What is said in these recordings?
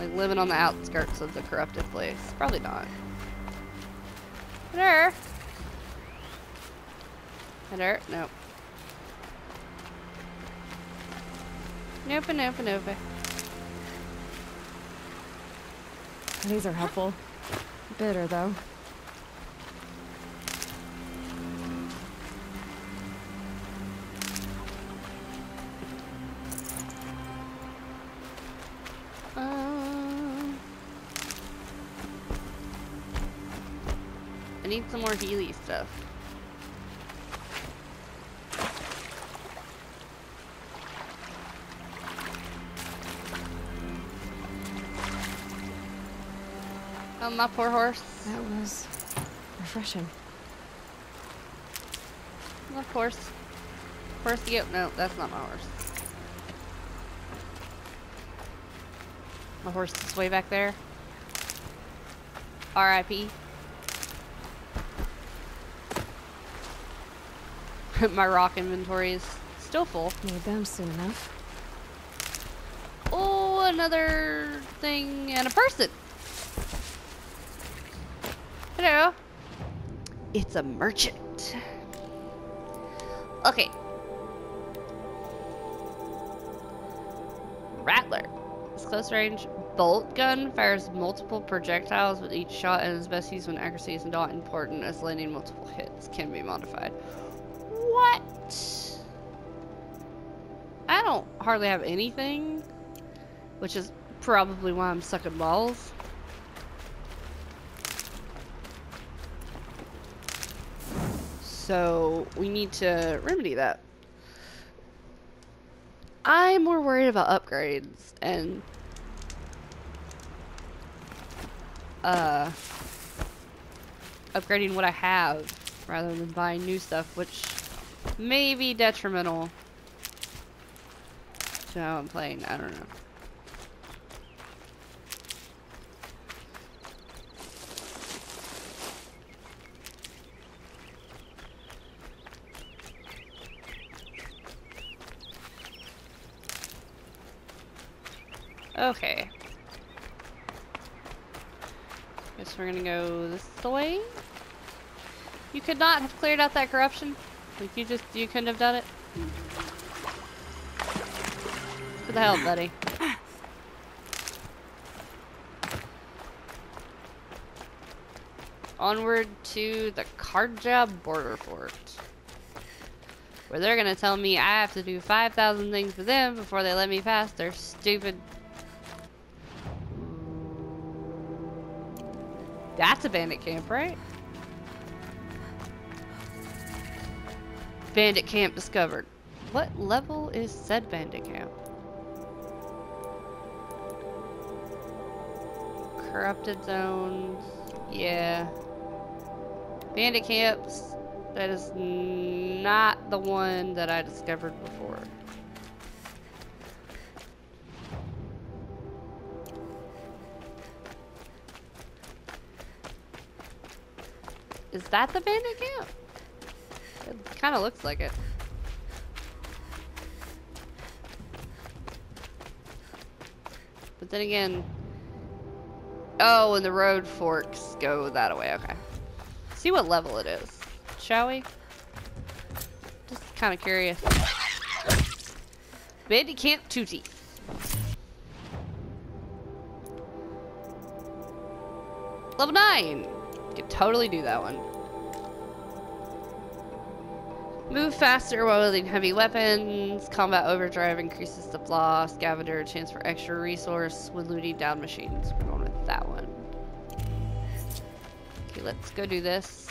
Like living on the outskirts of the corrupted place. Probably not. There. There. Nope. Nope, nope, nope. These are helpful. Bitter, though. I need some more Healy stuff. Oh, my poor horse. That was refreshing. My horse. Horse, yep. No, that's not my horse. My horse is way back there. R.I.P. My rock inventory is still full. Need them soon enough. Oh, another thing and a person. Hello. It's a merchant. Okay. Rattler. This close range bolt gun fires multiple projectiles with each shot and is best used when accuracy is not important as landing multiple hits can be modified. What? I don't hardly have anything, which is probably why I'm sucking balls. So we need to remedy that. I'm more worried about upgrades and upgrading what I have rather than buying new stuff, which may be detrimental to how I'm playing. I don't know. Okay. Guess we're gonna go this way. You could not have cleared out that corruption. Like you couldn't have done it. What the hell, buddy? Onward to the Karja border fort. Where they're gonna tell me I have to do 5,000 things for them before they let me pass their stupid... That's a bandit camp, right? Bandit camp discovered. What level is said bandit camp? Corrupted zones. Yeah. Bandit camps. That is not the one that I discovered before. Is that the bandit camp? It kind of looks like it. But then again... Oh, and the road forks go that way. Okay. See what level it is, shall we? Just kind of curious. Bandit Camp Tutti. Level 9. Could totally do that one. Move faster while wielding heavy weapons. Combat overdrive increases the flaw. Scavenger, chance for extra resource when looting down machines. We're going with that one. Okay, let's go do this.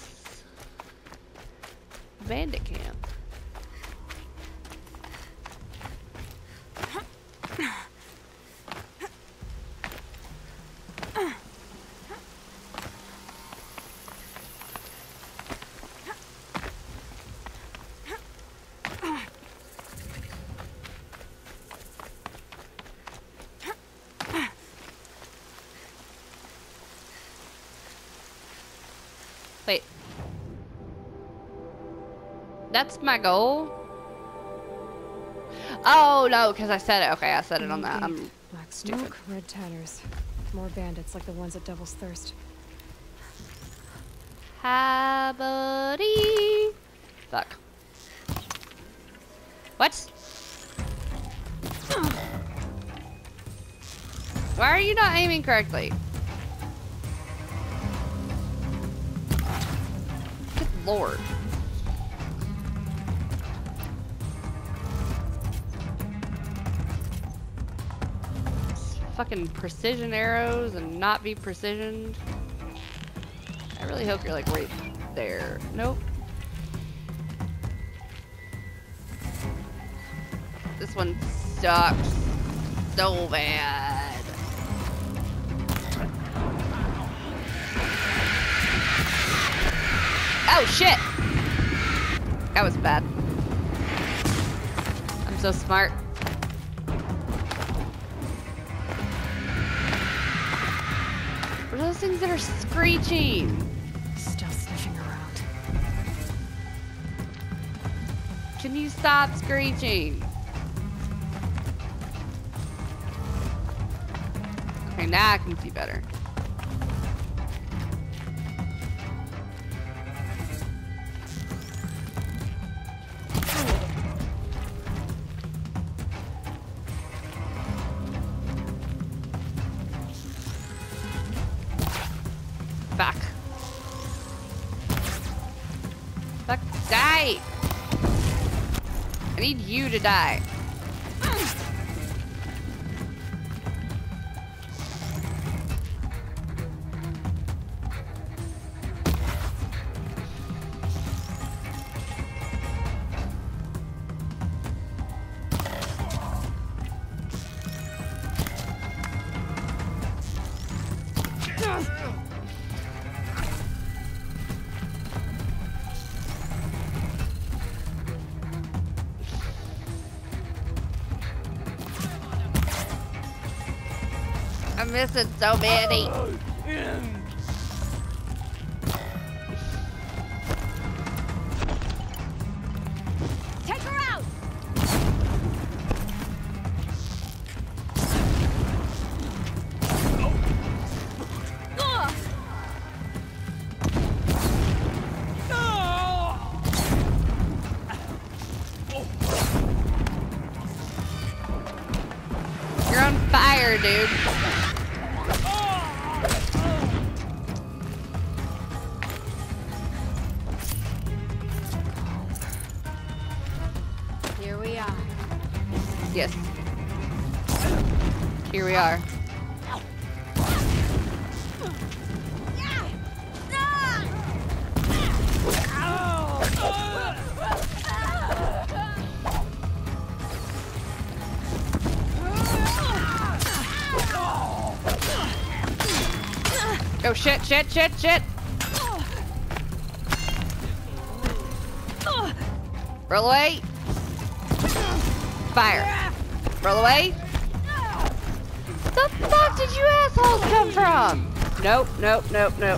Bandit camp. Wait. That's my goal? Oh, no, because I said it. Okay, I said it on that. Stupid. Smoke, red tatters. More bandits like the ones at Devil's Thirst. Hi, buddy. Fuck. What? Why are you not aiming correctly? Good lord. Fucking precision arrows and not be precisioned. I really hope you're like right there. Nope. This one sucks so bad. Oh shit! That was bad. I'm so smart. What are those things that are screeching? Still sniffing around. Can you stop screeching? Okay, now I can see better. Fuck. Fuck, die! I need you to die. I'm missing so many. Take her out! You're on fire, dude. Here we are. Yes. Here we are. Oh shit, shit, shit, shit! Roll away! Fire! Roll away! The fuck did you assholes come from? Nope, nope, nope, nope.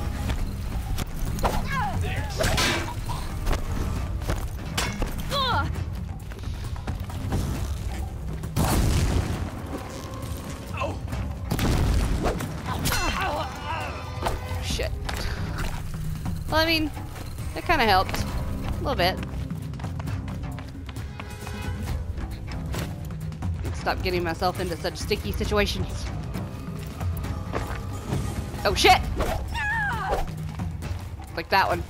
Shit. Well, I mean, that kind of helped. A little bit. Stop getting myself into such sticky situations. Oh shit! Like that one.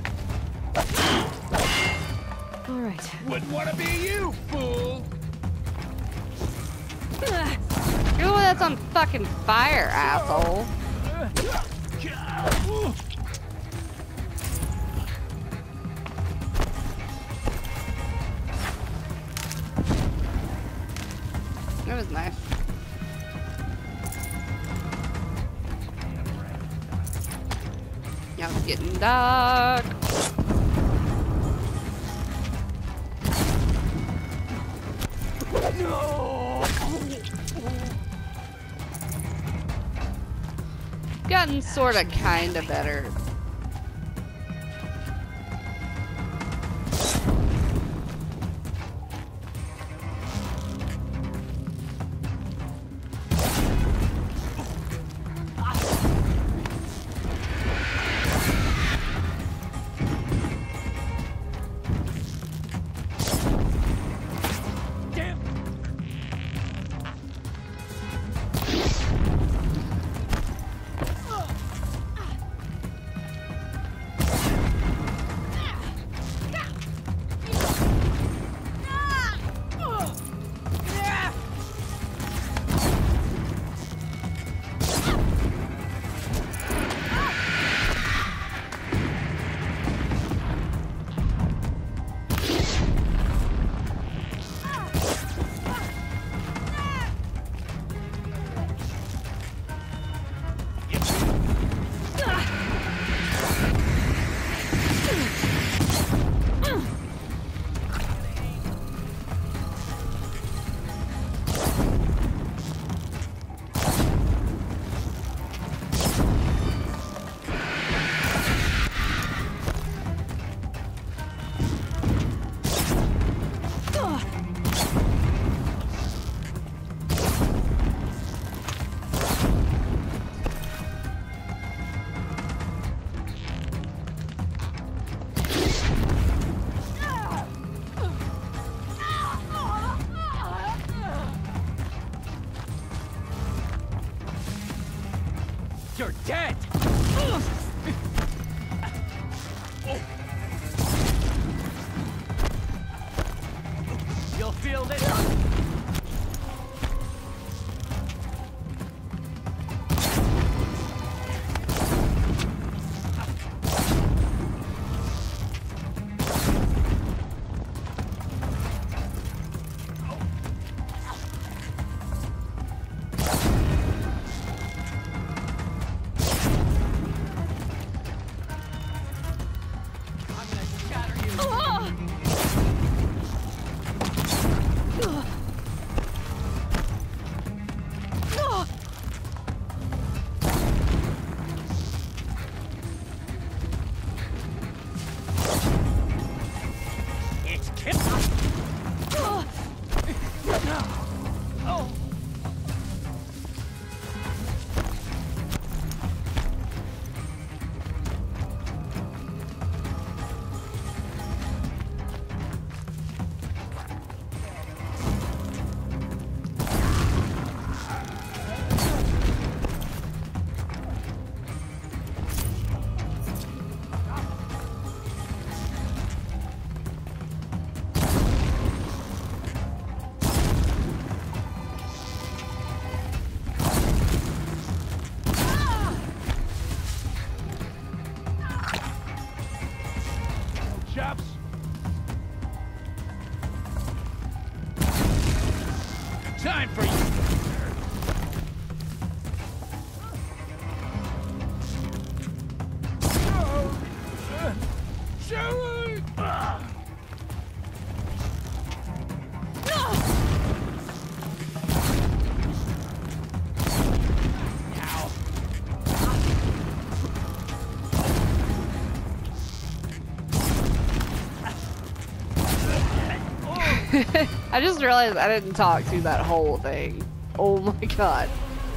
All right. Wouldn't want to be you, fool! You're the one that's on fucking fire, asshole. That was nice. Yeah, it's getting dark. Gotten sorta kinda better. You're dead! You'll feel this! Chaps. Time for you. Joey! I just realized I didn't talk through that whole thing. Oh my god.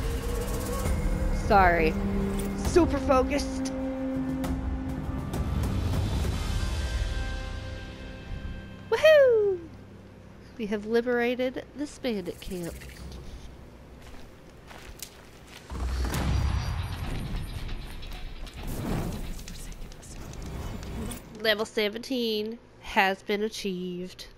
Sorry. Super focused. Woohoo! We have liberated this bandit camp. Level 17 has been achieved.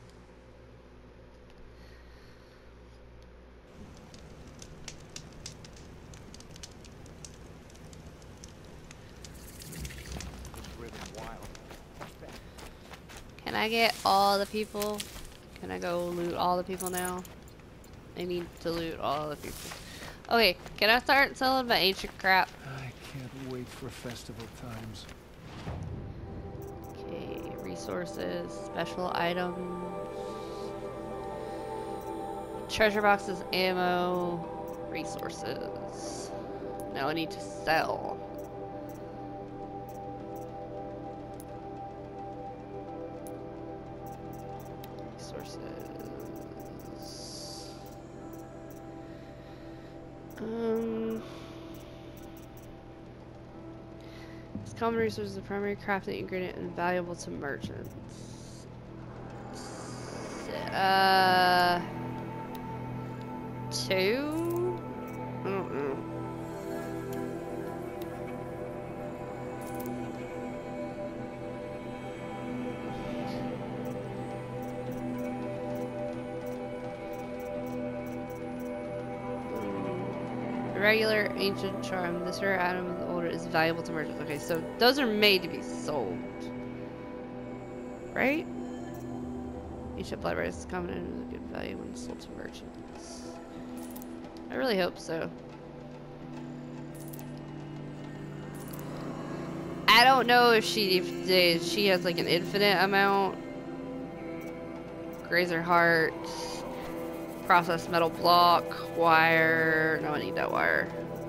Can I get all the people? Can I go loot all the people now? I need to loot all the people. Okay, can I start selling my ancient crap? I can't wait for festival times. Okay, resources, special items, treasure boxes, ammo, resources. Now I need to sell. This common resource is the primary crafting ingredient and valuable to merchants. 2? I don't know. Regular ancient charm. This rare item of the older is valuable to merchants. Okay, so those are made to be sold, right? Ancient blood rice is common and is a good value when sold to merchants. I really hope so. I don't know if she has like an infinite amount. Grazer heart. Processed metal block, wire. No, I need that wire.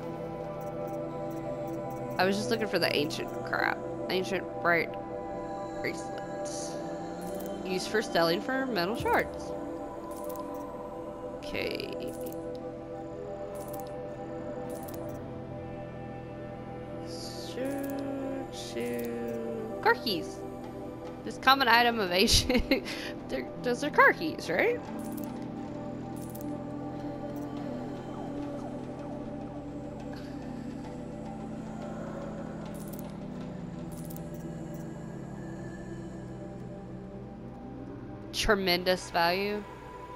I was just looking for the ancient crap. Ancient bright bracelets. Used for selling for metal shards. Okay. Car keys. This common item of ancient. Those are car keys, right? tremendous value.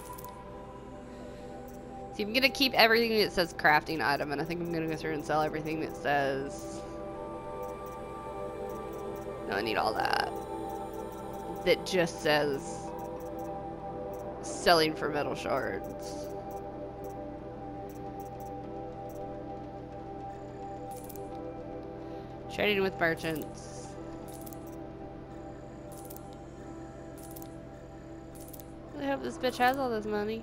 See, I'm gonna keep everything that says crafting item, and I think I'm gonna go through and sell everything that says... No, I need all that. That just says... selling for metal shards. Trading with merchants. I hope this bitch has all this money.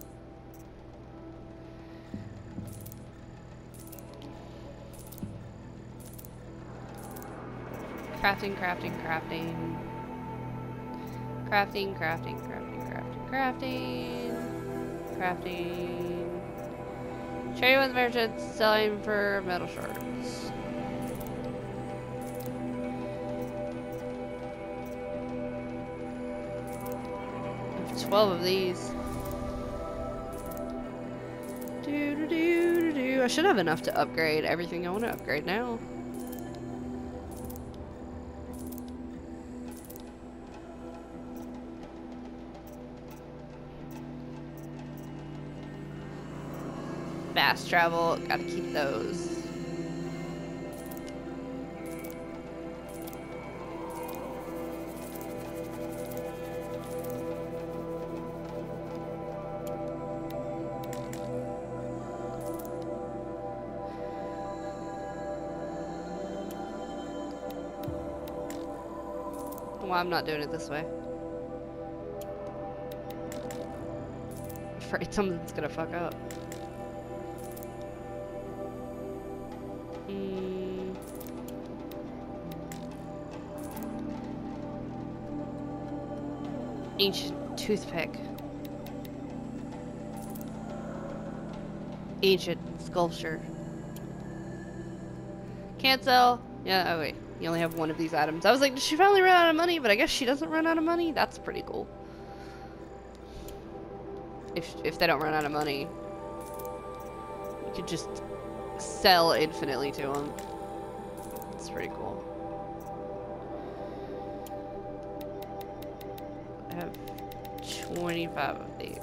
Crafting, crafting, crafting. Crafting, crafting, crafting, crafting, crafting. Crafting. Trading with merchants, selling for metal shards. I have 12 of these. I should have enough to upgrade everything I want to upgrade now. Fast travel, gotta keep those. Well, I'm not doing it this way. I'm afraid something's gonna fuck up. Ancient toothpick. Ancient sculpture. Can't sell. Yeah, oh wait. You only have one of these items. I was like, did she finally run out of money? But I guess she doesn't run out of money? That's pretty cool. If they don't run out of money, you could just sell infinitely to them. That's pretty cool. I have 25 of these.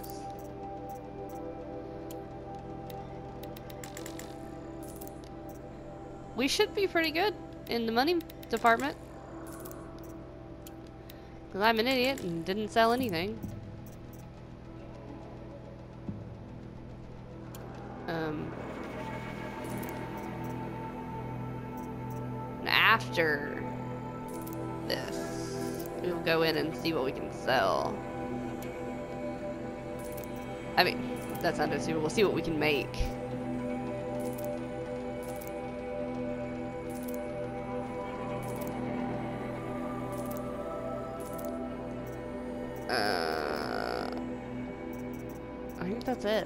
We should be pretty good in the money department. Because I'm an idiot and didn't sell anything. And after this, we'll go in and see what we can sell. I mean, that's not super. We'll see what we can make. I think that's it.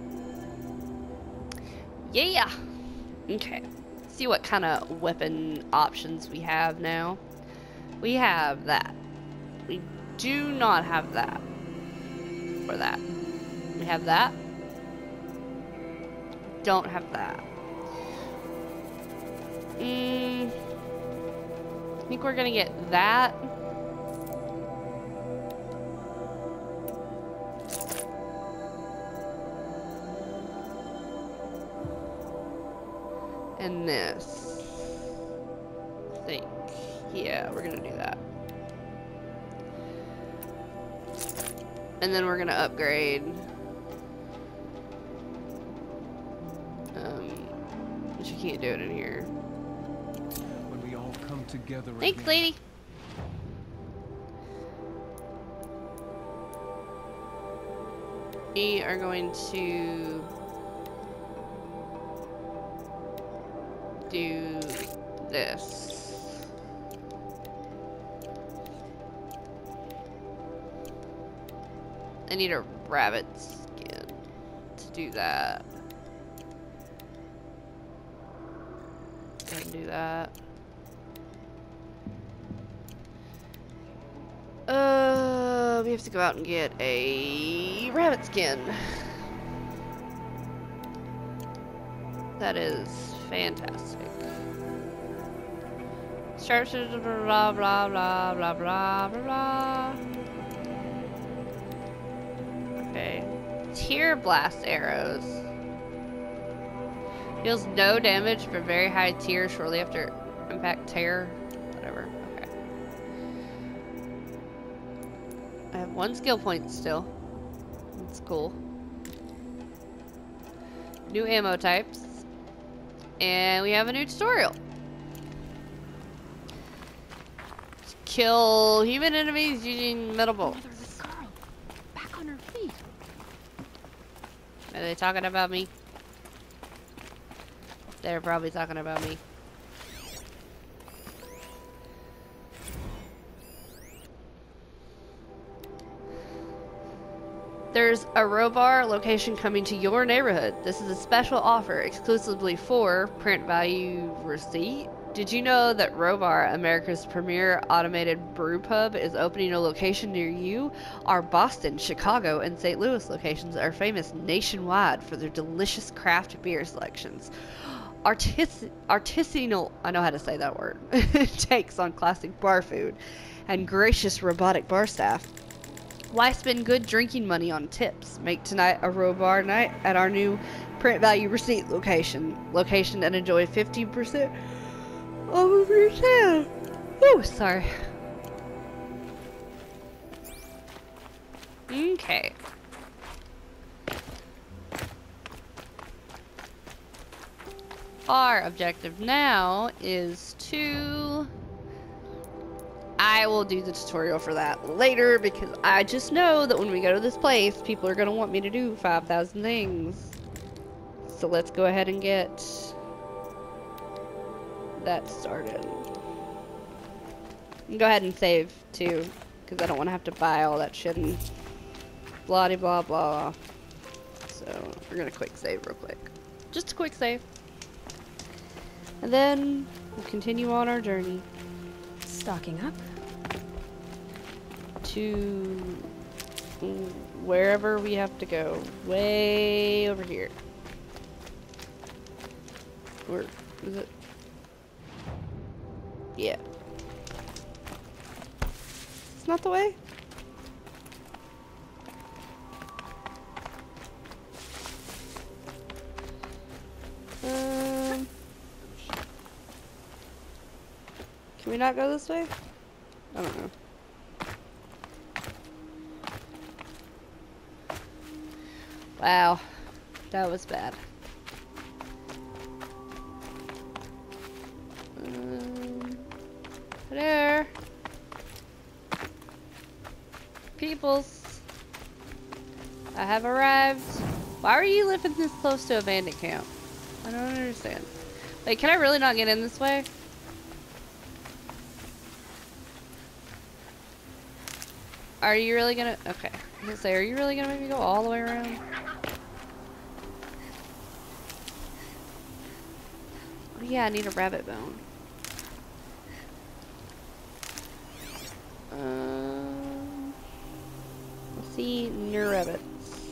Yeah! Okay. See what kind of weapon options we have now. We have that. We do not have that. Or that. We have that. Don't have that. I think we're gonna get that. And this. I think. Yeah, we're gonna do that. And then we're gonna upgrade. But you can't do it in here. When we all come together Thanks, again. lady. We are going to do this. I need a rabbit skin to do that. Go ahead and do that. We have to go out and get a rabbit skin. That is fantastic. Sharpshooter, blah blah blah blah blah blah blah. Tear blast arrows. Deals no damage for very high tier shortly after impact tear. Whatever. Okay. I have 1 skill point still. That's cool. New ammo types. And we have a new tutorial. Kill human enemies using metal bolts. Another girl. Back on her feet. Are they talking about me? They're probably talking about me. There's a Robar location coming to your neighborhood. This is a special offer exclusively for print value receipt. Did you know that Robar, America's premier automated brew pub, is opening a location near you? Our Boston, Chicago, and St. Louis locations are famous nationwide for their delicious craft beer selections. Artisanal, I know how to say that word, takes on classic bar food, and gracious robotic bar staff. Why spend good drinking money on tips? Make tonight a Robar night at our new print value receipt location and enjoy 15% off of your tab. Oh, sorry. Okay. Our objective now is to... I will do the tutorial for that later because I just know that when we go to this place, people are going to want me to do 5,000 things. So let's go ahead and get that started. And go ahead and save too because I don't want to have to buy all that shit and blah blah blah. So we're going to quick save real quick. Just a quick save. And then we'll continue on our journey. Stocking up. To wherever we have to go. Way over here. Where is it? Yeah. It's not the way? Can we not go this way? I don't know. Wow, that was bad. There. Peoples. I have arrived. Why are you living this close to a bandit camp? I don't understand. Wait, can I really not get in this way? Are you really gonna... Okay. I was gonna say, are you really gonna make me go all the way around? Oh yeah, I need a rabbit bone. Let's see, near rabbits.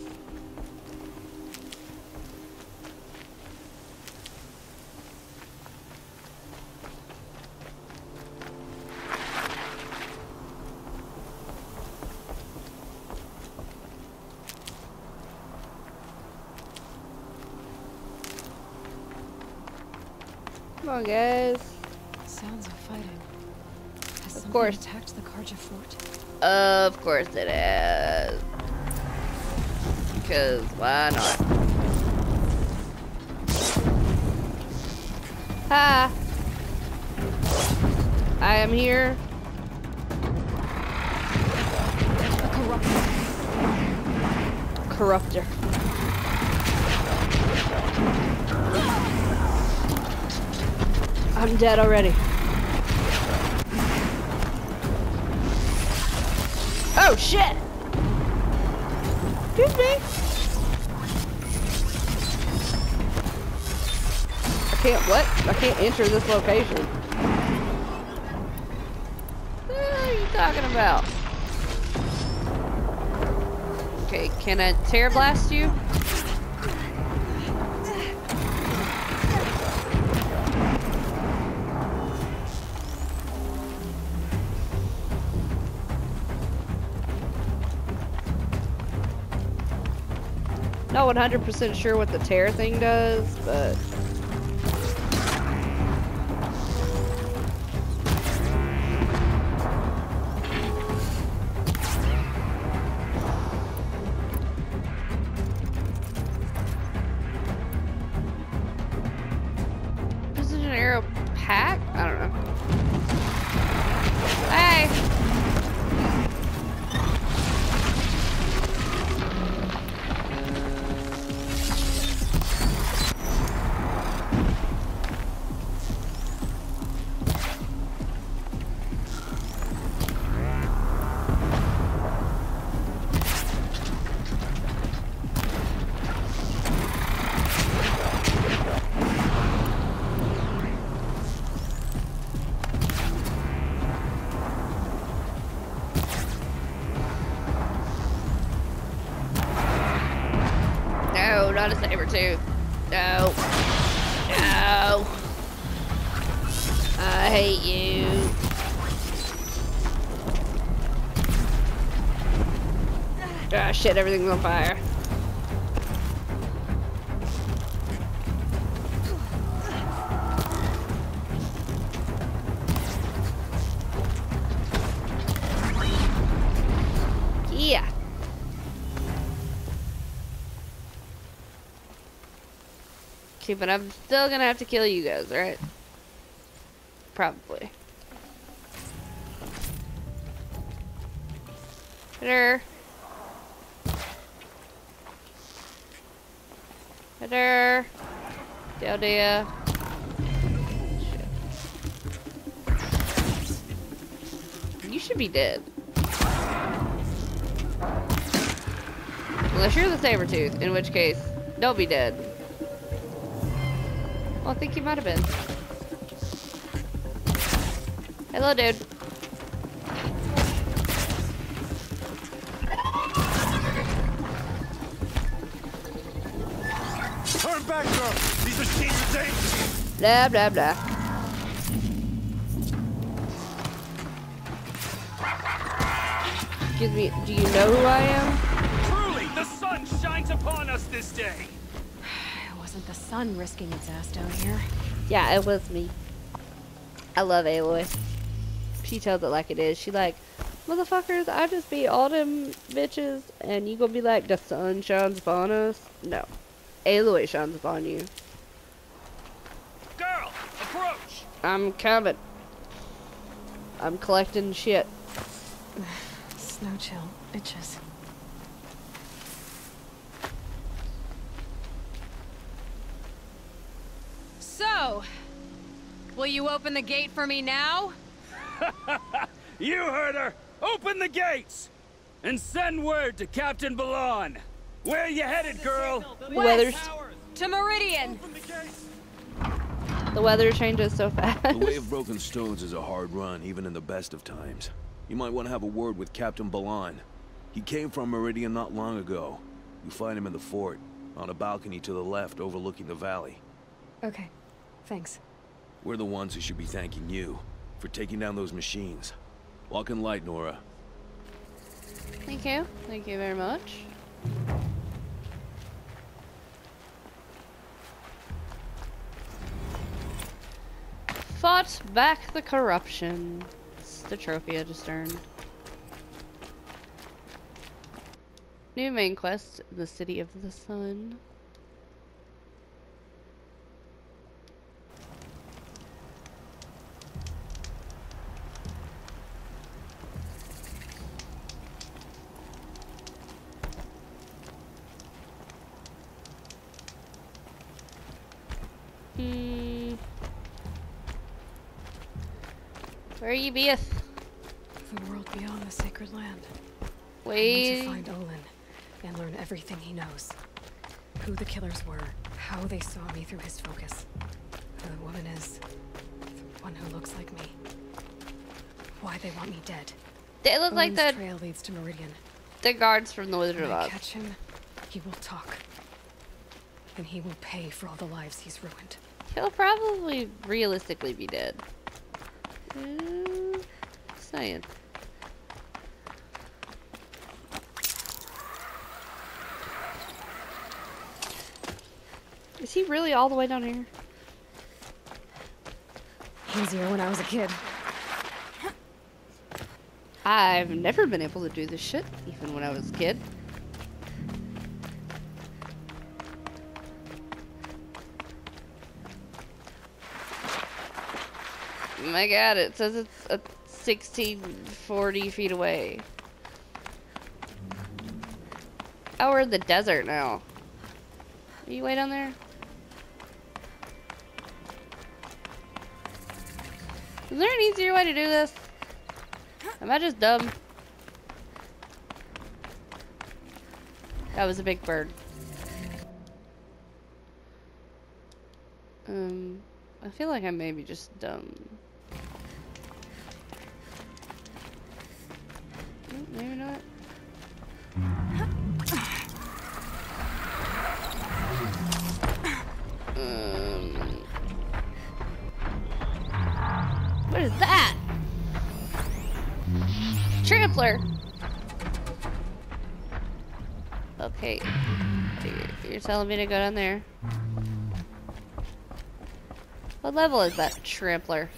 Come on, guys. Sounds of fighting. Has Of something course. attacked the Karja fort? Of course it is. Because why not? Ha! I am here. A corruptor. Corruptor. I'm dead already. Oh shit! Excuse me. I can't what? I can't enter this location. What are you talking about? Okay, can I tear blast you? not 100% sure what the tear thing does, but... Precision arrow pack? I don't know. Hey! No, not a saber tooth. No. No. I hate you. Ah, shit, everything's on fire. Yeah. Okay, but I'm still gonna have to kill you guys, right? Probably. Hitter. Hitter. Deal deal. You should be dead. Unless you're the Sabretooth, in which case, don't be dead. Well, I think you might have been. Hello, dude. Turn back, girl! These machines are dangerous! Blah, blah, blah. Excuse me, do you know who I am? Truly, the sun shines upon us this day! It wasn't the sun risking its ass down here. Yeah, it was me. I love Aloy. She tells it like it is. She like, motherfuckers, I just beat all them bitches, and you gonna be like, the sun shines upon us? No. Aloy shines upon you. Girl, approach! I'm coming. I'm collecting shit. Snow chill. Itches. So, will you open the gate for me now? You heard her! Open the gates! And send word to Captain Balan! Where you headed, girl? Weather's, To Meridian! Open the gates! the weather changes so fast. The Way of Broken Stones is a hard run, even in the best of times. You might want to have a word with Captain Balan. He came from Meridian not long ago. You find him in the fort, on a balcony to the left overlooking the valley. Okay. Thanks. We're the ones who should be thanking you for taking down those machines. Walk in light, Nora. Thank you. Thank you very much. Fought back the corruption. It's the trophy I just earned. New main quest, the City of the Sun. Where you beeth? The world beyond the sacred land. I need Wait. to find Olin and learn everything he knows. Who the killers were, how they saw me through his focus. Who the woman is, the one who looks like me. Why they want me dead. They look like Olin's the trail leads to Meridian. guards from the Wizard of When I Oz. catch him, he will talk. And he will pay for all the lives he's ruined. He'll probably realistically be dead. Saying. Is he really all the way down here? Easier when I was a kid. I've never been able to do this shit, even when I was a kid. My god, it says it's 1640 feet away. Oh, we're in the desert now. Are you way down there? Is there an easier way to do this? Am I just dumb? That was a big bird. I feel like I may be just dumb. Maybe not. What is that? Trampler. Okay. You're telling me to go down there. What level is that trampler?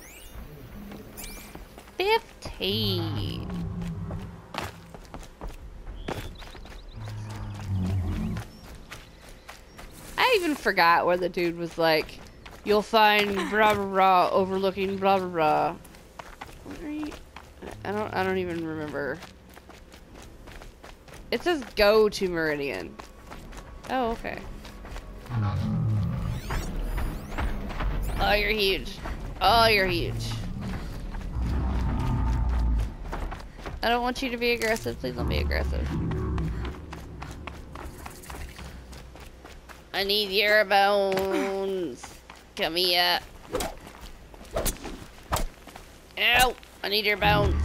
15. I even forgot where the dude was like, you'll find blah blah blah overlooking blah blah blah. What are you? I don't even remember. It says go to Meridian. Oh, okay. Oh, you're huge. Oh, you're huge. I don't want you to be aggressive. Please don't be aggressive. I need your bones. Come here. Ow! I need your bones.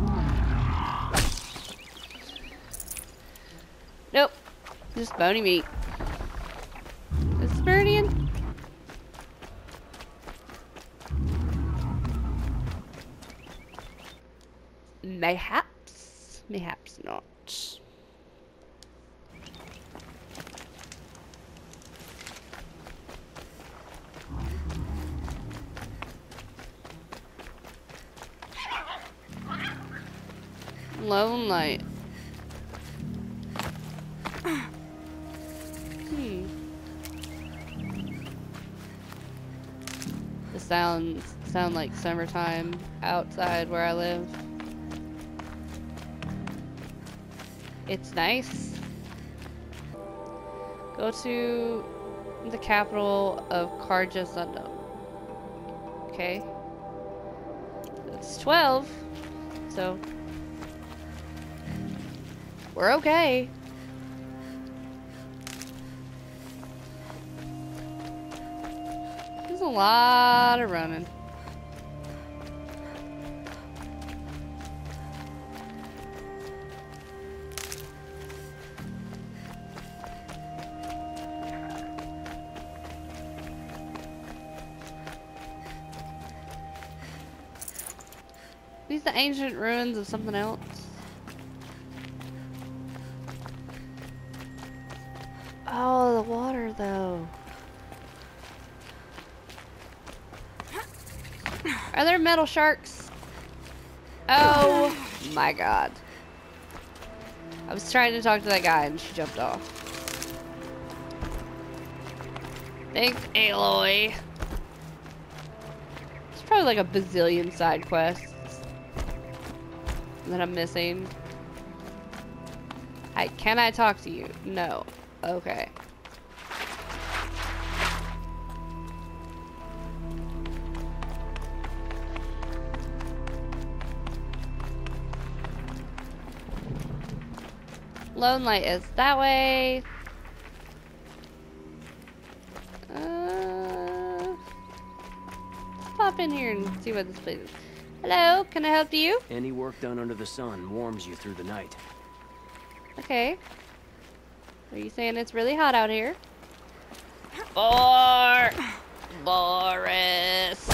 Nope. Just bony meat. Is this Meridian? Mayhaps. Mayhaps not. Lone light. The sounds sound like summertime outside where I live. It's nice. Go to the capital of Karja Sundom. Okay. It's 12, so we're okay. There's a lot of running. These are the ancient ruins of something else. Oh, the water though. Are there metal sharks? Oh my god. I was trying to talk to that guy and she jumped off. Thanks, Aloy. It's probably like a bazillion side quests that I'm missing. Hi, can I talk to you? No. Okay. Lone light is that way. Let's pop in here and see what this place is. Hello, can I help you? Any work done under the sun warms you through the night. Okay. Are you saying it's really hot out here? Boris!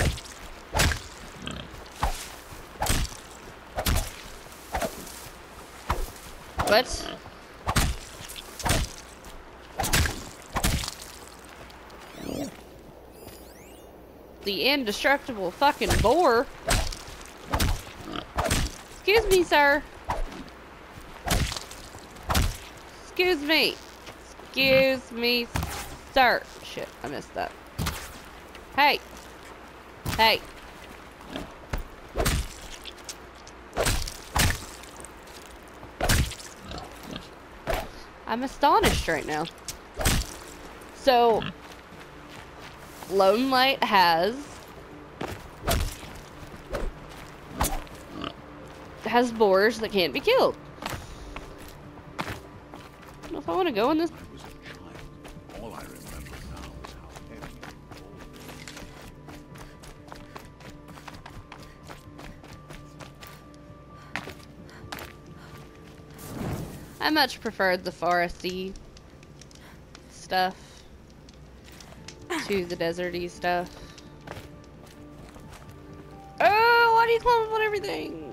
What? the indestructible fucking boar. Excuse me, sir. Excuse me. Excuse me, sir. Shit, I missed that. Hey. Hey. I'm astonished right now. So, Lone Light has boars that can't be killed. I don't know if I want to go in this. I was a child. All I remember now is how heavy and cold. I much preferred the foresty stuff to the deserty stuff. Oh, why do you climb up on everything?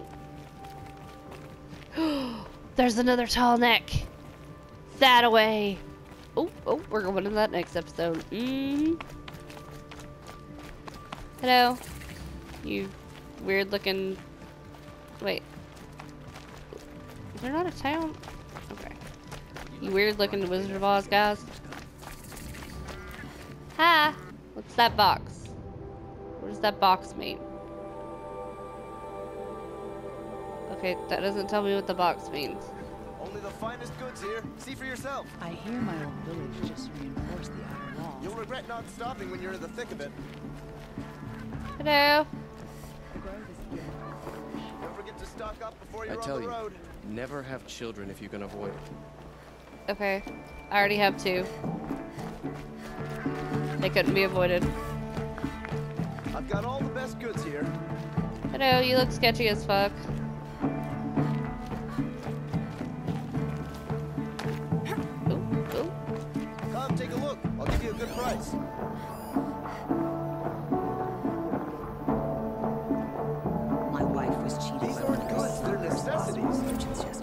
There's another tall neck. That away. Oh, we're going to that next episode. Hello. You weird looking. Wait. Is there not a town? Okay. You weird looking Wizard of Oz guys. Hi. What's that box? What does that box mean? Okay, that doesn't tell me what the box means. Only the finest goods here. See for yourself. I hear my old village just reinforced the outer wall. You'll regret not stopping when you're in the thick of it. Hello. Don't forget to stock up before you're I tell on the you, road. never have children if you can avoid it. Okay. I already have 2. They couldn't be avoided. I've got all the best goods here. Hello, you look sketchy as fuck. Ooh. Come, take a look. I'll give you a good price. My wife was cheated. These aren't goods, they're necessities.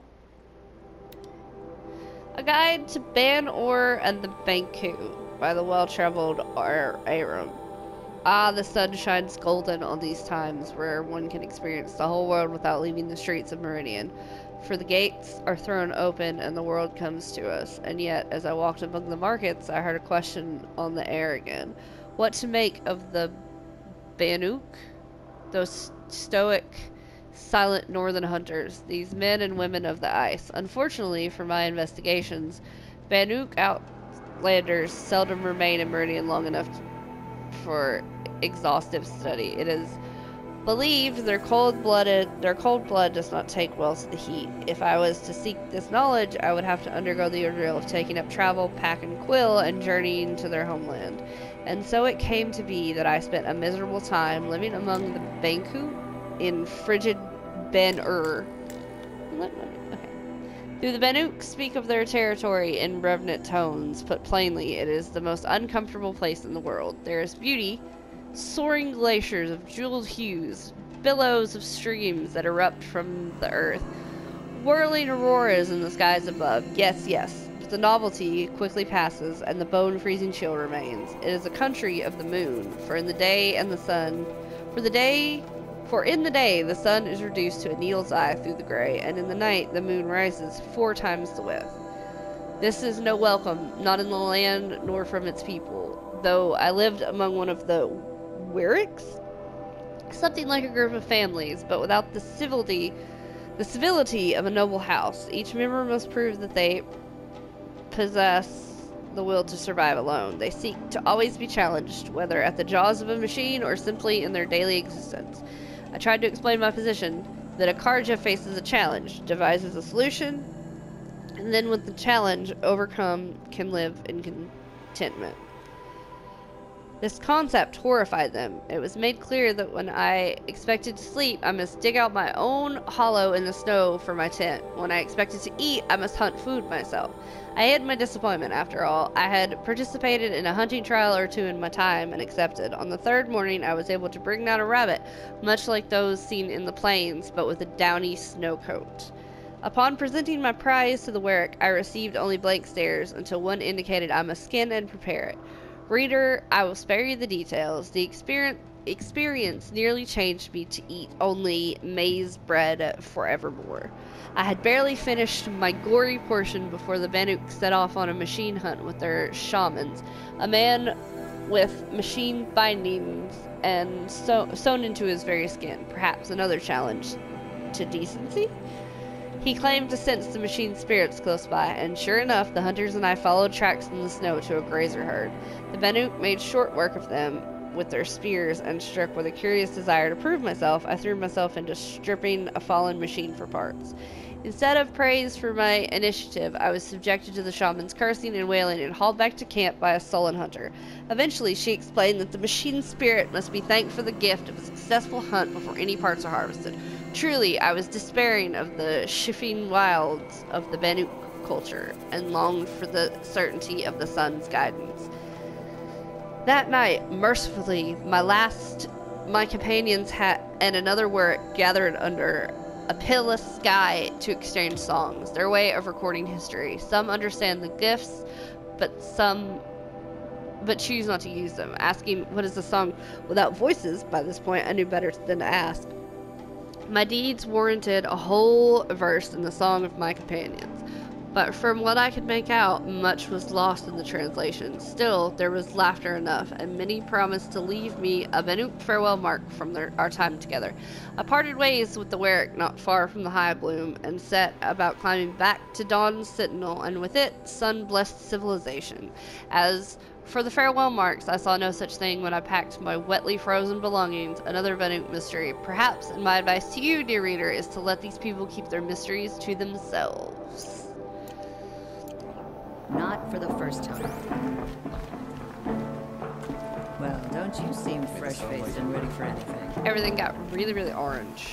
A Guide to Ban-Or and the Banku by the well-traveled Aram. Ah, the sun shines golden on these times where one can experience the whole world without leaving the streets of Meridian. For the gates are thrown open and the world comes to us. And yet, as I walked among the markets, I heard a question on the air again. What to make of the Banuk? Those stoic, silent northern hunters, these men and women of the ice. Unfortunately for my investigations, Banuk outlanders seldom remain in Meridian long enough for exhaustive study. It is believed their cold blood does not take well to the heat. If I was to seek this knowledge, I would have to undergo the ordeal of taking up travel, pack and quill, and journeying to their homeland. And so it came to be that I spent a miserable time living among the Banku in frigid Ben-Ur. Do the Banuk speak of their territory in reverent tones? Put plainly, it is the most uncomfortable place in the world. There is beauty, soaring glaciers of jeweled hues, billows of streams that erupt from the earth, whirling auroras in the skies above. Yes, but the novelty quickly passes, and the bone-freezing chill remains. It is a country of the moon, for in the day the sun is reduced to a needle's eye through the gray, and in the night the moon rises 4 times the width. This is no welcome, not in the land nor from its people, though I lived among one of the Wyricks? Something like a group of families, but without the civility of a noble house. Each member must prove that they possess the will to survive alone. They seek to always be challenged, whether at the jaws of a machine or simply in their daily existence. I tried to explain my position, that a Karja faces a challenge, devises a solution, and then with the challenge overcome can live in contentment. This concept horrified them. It was made clear that when I expected to sleep, I must dig out my own hollow in the snow for my tent. When I expected to eat, I must hunt food myself. I hid my disappointment, after all. I had participated in a hunting trial or 2 in my time and accepted. On the 3rd morning, I was able to bring down a rabbit, much like those seen in the plains, but with a downy snow coat. Upon presenting my prize to the Werik, I received only blank stares until one indicated I must skin and prepare it. Reader, I will spare you the details. The experience nearly changed me to eat only maize bread forevermore. I had barely finished my gory portion before the Banuk set off on a machine hunt with their shamans. A man with machine bindings and sewn into his very skin. Perhaps another challenge to decency? He claimed to sense the machine spirits close by, and sure enough, the hunters and I followed tracks in the snow to a grazer herd. The Banuk made short work of them with their spears, and struck with a curious desire to prove myself, I threw myself into stripping a fallen machine for parts. Instead of praise for my initiative, I was subjected to the shaman's cursing and wailing and hauled back to camp by a sullen hunter. Eventually, she explained that the machine spirit must be thanked for the gift of a successful hunt before any parts are harvested. Truly, I was despairing of the shifting wilds of the Banuk culture and longed for the certainty of the sun's guidance. That night, mercifully, my companions and another were gathered under a pitiless sky to exchange songs, their way of recording history. Some understand the gifts, but choose not to use them. Asking what is the song without voices, by this point I knew better than to ask. My deeds warranted a whole verse in the song of my companions, but from what I could make out, much was lost in the translation. Still, there was laughter enough, and many promised to leave me a Banuk farewell mark from our time together. I parted ways with the Werik not far from the High Bloom, and set about climbing back to Dawn's Sentinel, and with it, sun-blessed civilization. As for the farewell marks, I saw no such thing when I packed my wetly frozen belongings, another Banuk mystery. Perhaps, and my advice to you, dear reader, is to let these people keep their mysteries to themselves. Not for the first time. Well, don't you seem fresh-faced and ready for anything. Everything got really, really orange.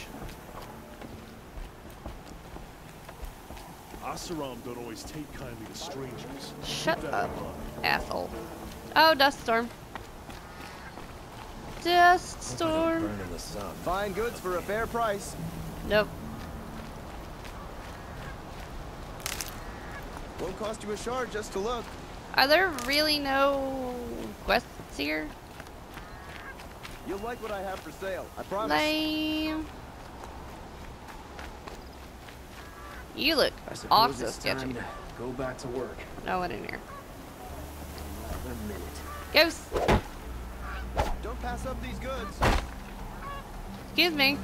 Asaram don't always take kindly to strangers. Shut up, asshole. Oh, dust storm. Dust storm. Fine goods for a fair price. Nope. Won't cost you a shard just to look. Are there really no quests here? You'll like what I have for sale, I promise. Lame. You look I also sketchy. to go back to work. No one in here. Another minute. Ghost. Don't pass up these goods. Excuse me.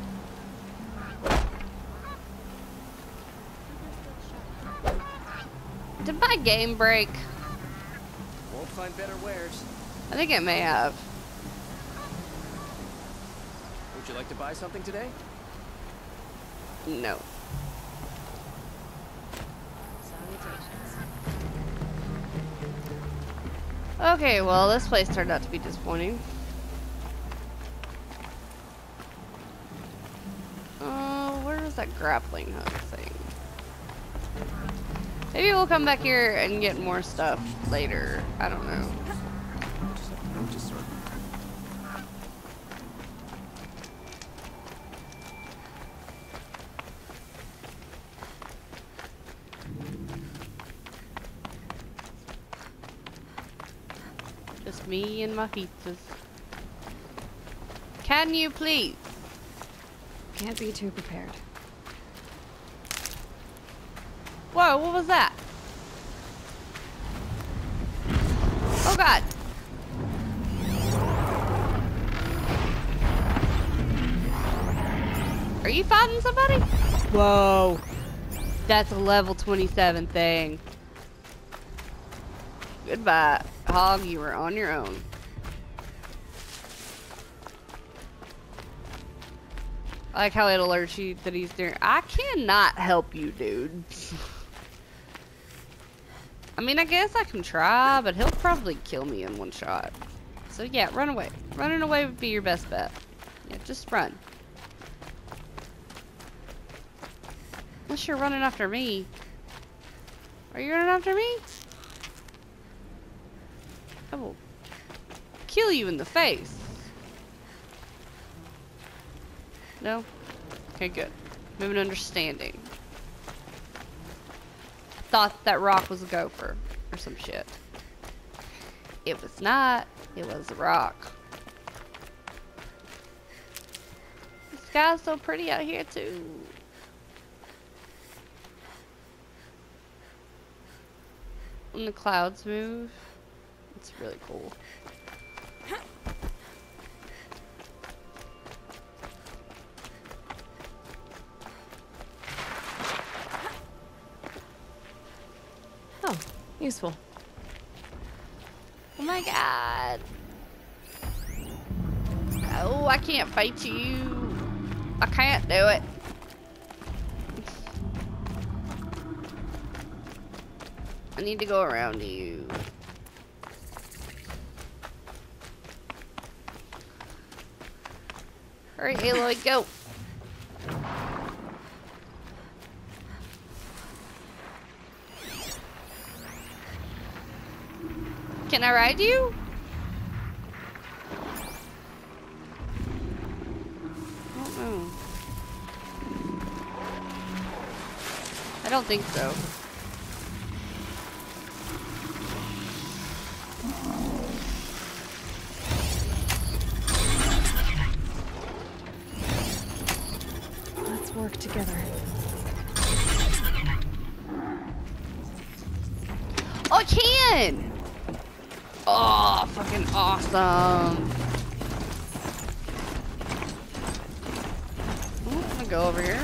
Did my game break? Won't find better wares. I think it may have. Would you like to buy something today? No. Okay, well, this place turned out to be disappointing. Where was that grappling hook thing? Maybe we'll come back here and get more stuff later. I don't know. Just me and my pizzas. Can you please? Can't be too prepared. Whoa, what was that? Oh god. Are you fighting somebody? Whoa. That's a level 27 thing. Goodbye. Hog, you were on your own. I like how it alerts you that he's there. I cannot help you, dude. I mean, I guess I can try, but he'll probably kill me in one shot. So yeah, run away. Running away would be your best bet. Yeah, just run. Unless you're running after me. Are you running after me? I will kill you in the face. No? Okay, good. We have an understanding. Thought that rock was a gopher or some shit. It was not. It was a rock. The sky's so pretty out here too. When the clouds move, it's really cool. Oh, useful. Oh my god. Oh, I can't fight you. I can't do it. I need to go around you. Alright, Aloy, go. Can I ride you? I don't know. I don't think so. Let's work together. Oh, I can! Oh, fucking awesome. Ooh, I'm gonna go over here.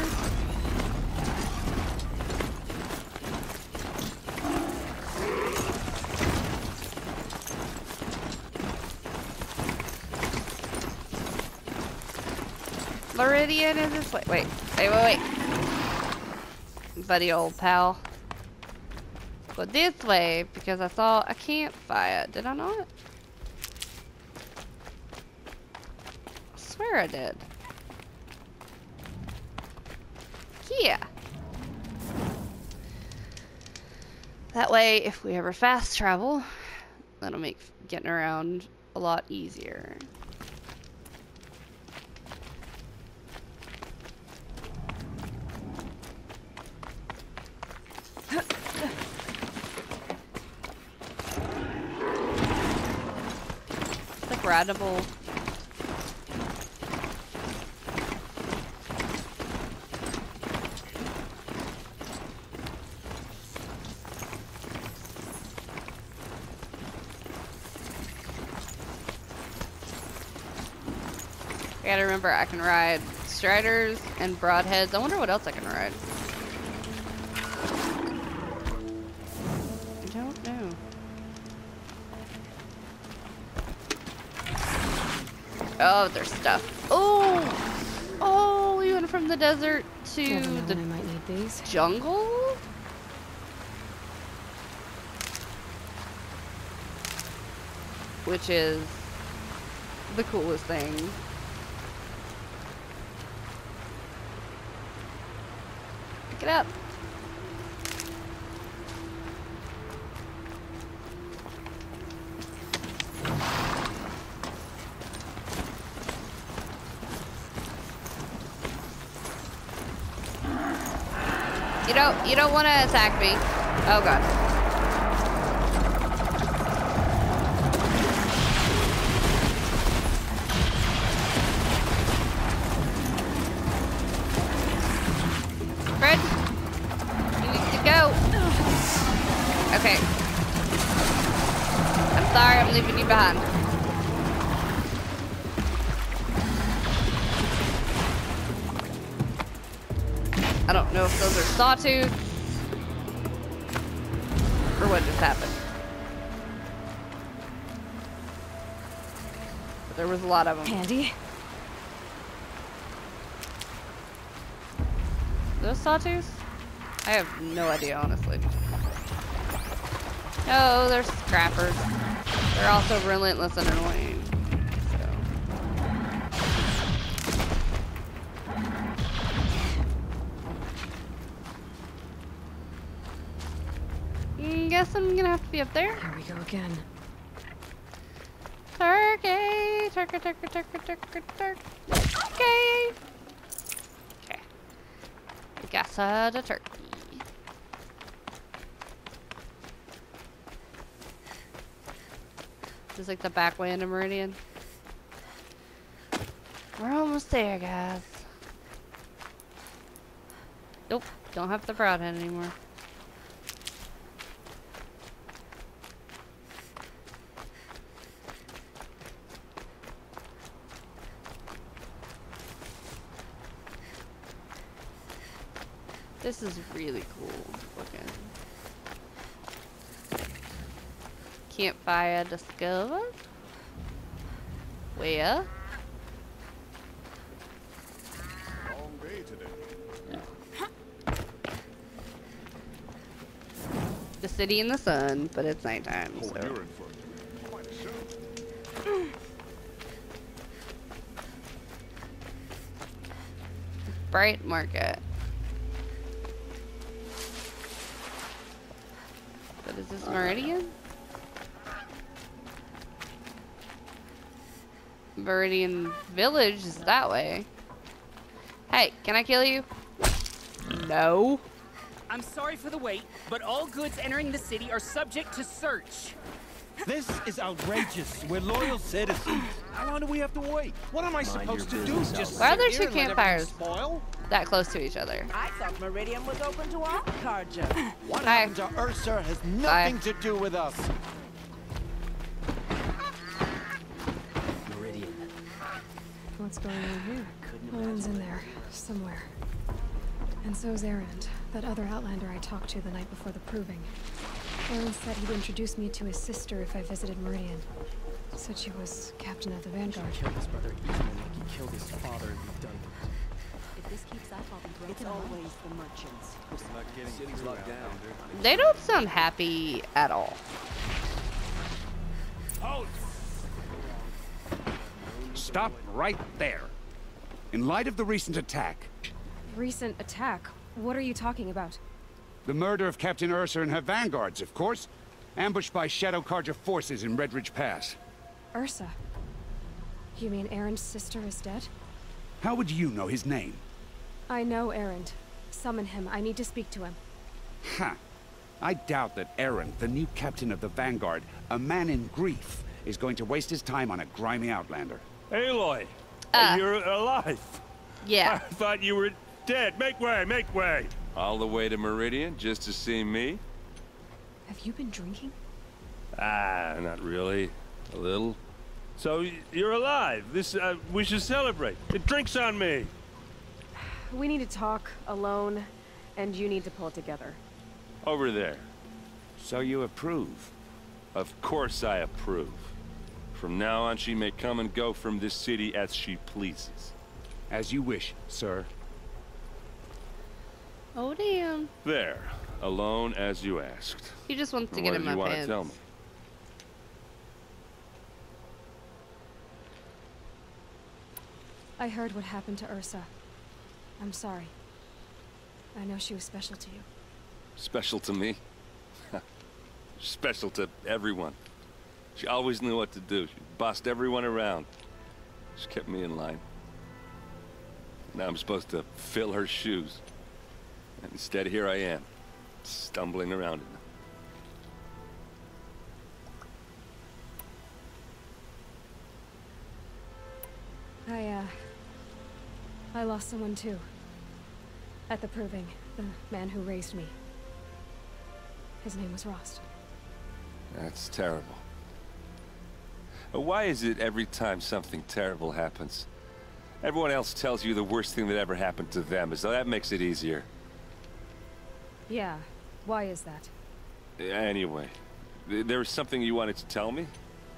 Meridian is this way. Wait. Buddy old pal. Go this way because I saw a campfire. Did I not? I swear I did. Yeah. That way, if we ever fast travel, that'll make getting around a lot easier. Incredible. I gotta remember I can ride Striders and Broadheads. I wonder what else I can ride. I don't know. Oh, there's stuff. Oh, we went from the desert to the I might need these. jungle? Which is the coolest thing. Pick it up. You don't want to attack me. Oh god. Fred, you need to go. Okay. I'm sorry, I'm leaving you behind. I don't know if those are sawtooths or what just happened. But there was a lot of them. Handy. Those sawtooths? I have no idea, honestly. Oh, they're scrappers. They're also relentless and annoying. Guess I'm gonna have to be up there. Here we go again. Turkey, turkey, turkey, turkey, turkey, turkey. Okay. Okay. Guess I had a turkey. This is like the back way into Meridian. We're almost there, guys. Nope, don't have the Proudhead anymore. This is really cool looking. Campfire discovered. Where? Long day today. The city in the sun, but it's nighttime, Oh, so. you're in for quite a show. Bright Market. But is this Meridian? Meridian Village is that way. Hey, can I kill you? No. I'm sorry for the wait, but all goods entering the city are subject to search. This is outrageous. We're loyal citizens. How long do we have to wait? What am I supposed to do? Just Why are there sit two here and let campfires everything spoil? that close to each other? I thought Meridian was open to all Carja. What Hi. happened to Ursa has nothing to do with us. Meridian. What's going on here? Owen's in there, somewhere. And so's Erend, that other Outlander I talked to the night before the proving. Owen said he'd introduce me to his sister if I visited Meridian. Said she was captain of the Vanguard. He killed his brother Ethan like he killed his father and be done with it. If this keeps up, I'll be broken. It's always the merchants. City's locked down. They don't sound happy at all. Halt! Stop right there. In light of the recent attack, Recent attack? What are you talking about? the murder of Captain Ursa and her vanguards, of course, ambushed by Shadow Carja forces in Redridge Pass. Ursa? You mean Erend's sister is dead? How would you know his name? I know Erend. Summon him. I need to speak to him. Ha! I doubt that Aaron, the new captain of the Vanguard, a man in grief, is going to waste his time on a grimy outlander. Aloy, you're alive. Yeah. I thought you were dead. Make way, make way. All the way to Meridian just to see me? Have you been drinking? Ah, not really. A little. So you're alive. This we should celebrate. The drink's on me. We need to talk alone, and you need to pull it together. Over there. So you approve? Of course I approve. From now on, she may come and go from this city as she pleases. As you wish, sir. Oh, damn. There. Alone as you asked. He just wants to And get what in did my you want pants. to tell me? I heard what happened to Ursa. I'm sorry. I know she was special to you. Special to me? Special to everyone. She always knew what to do. She bossed everyone around. She kept me in line. Now I'm supposed to fill her shoes. And instead, here I am, stumbling around in them. I lost someone too. At the proving, the man who raised me. His name was Rost. That's terrible. Why is it every time something terrible happens, everyone else tells you the worst thing that ever happened to them, as though that makes it easier? Yeah, why is that? Anyway, there was something you wanted to tell me?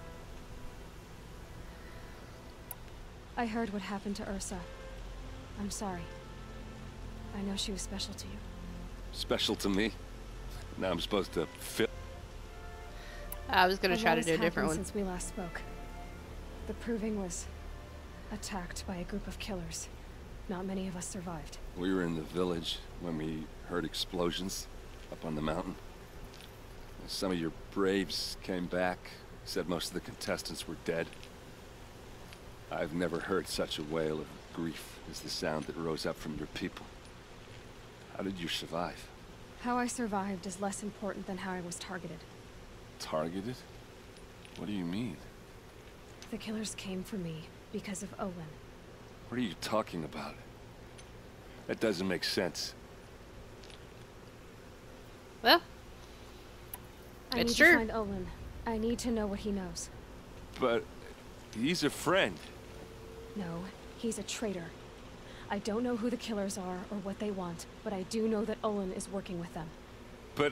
I heard what happened to Ursa. I'm sorry. I know she was special to you. Special to me? Now I'm supposed to fill... I was gonna try to do a different one. Since we last spoke. The proving was attacked by a group of killers. Not many of us survived. We were in the village when we heard explosions up on the mountain. Some of your braves came back, said most of the contestants were dead. I've never heard such a wail of grief as the sound that rose up from your people. How did you survive? How I survived is less important than how I was targeted. Targeted? What do you mean? The killers came for me because of Olin. What are you talking about? That doesn't make sense. Well, I it's need true. to find Olin. I need to know what he knows. But he's a friend. No, he's a traitor. I don't know who the killers are or what they want, but I do know that Olin is working with them. But,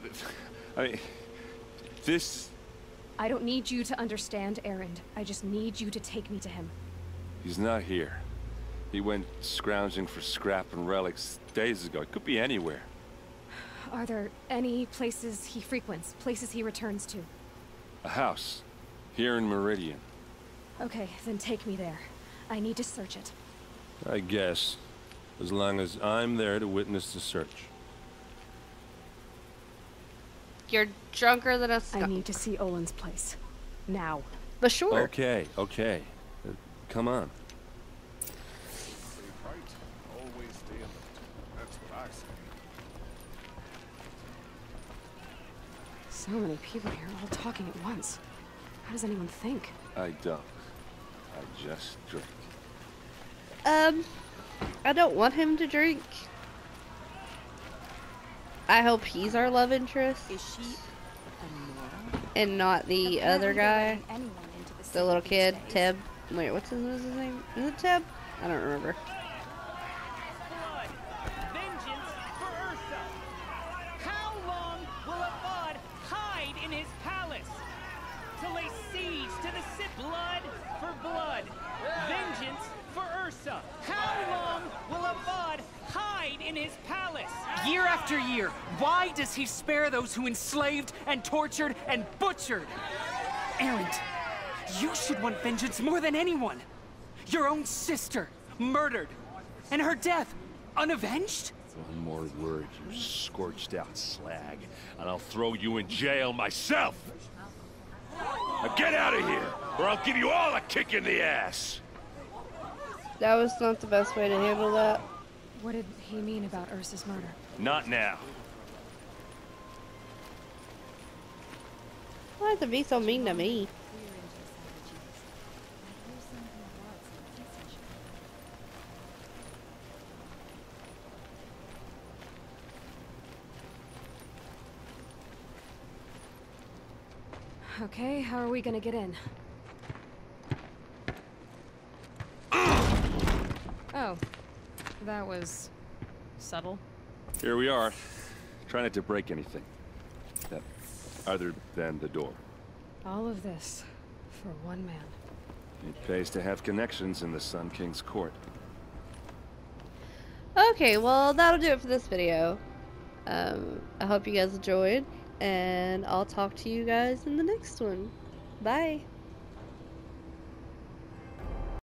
this... I don't need you to understand Erend. I just need you to take me to him. He's not here. He went scrounging for scrap and relics days ago. It could be anywhere. Are there any places he frequents, places he returns to? A house. Here in Meridian. Okay, then take me there. I need to search it. I guess. As long as I'm there to witness the search. You're drunker than a skunk. I need to see Olin's place. Now. But sure. Okay, okay. Come on. Always stay alert. That's what I say. So many people here, all talking at once. How does anyone think? I don't. I just drink. I don't want him to drink. I hope he's our love interest. Is she immoral? And not the other guy. The little kid, Teb. Wait, what's his name? Is it Teb? I don't remember. Vengeance for Ursa. How long will Avad hide in his palace? To lay siege to the Sith. Blood for blood. Vengeance for Ursa. How long will Avad hide in his palace? Year after year, why does he spare those who enslaved and tortured and butchered? Erend, you should want vengeance more than anyone. Your own sister, murdered. And her death, unavenged? One more word, you scorched out slag, and I'll throw you in jail myself! Now get out of here, or I'll give you all a kick in the ass! That was not the best way to handle that. What did he mean about Ursa's murder? Not now. Why is it be so mean to me? Okay, how are we gonna get in? Oh, that was subtle. Here we are. Try not to break anything. Other than the door. All of this for one man. It pays to have connections in the Sun King's court. Okay, well, that'll do it for this video. I hope you guys enjoyed, and I'll talk to you guys in the next one. Bye.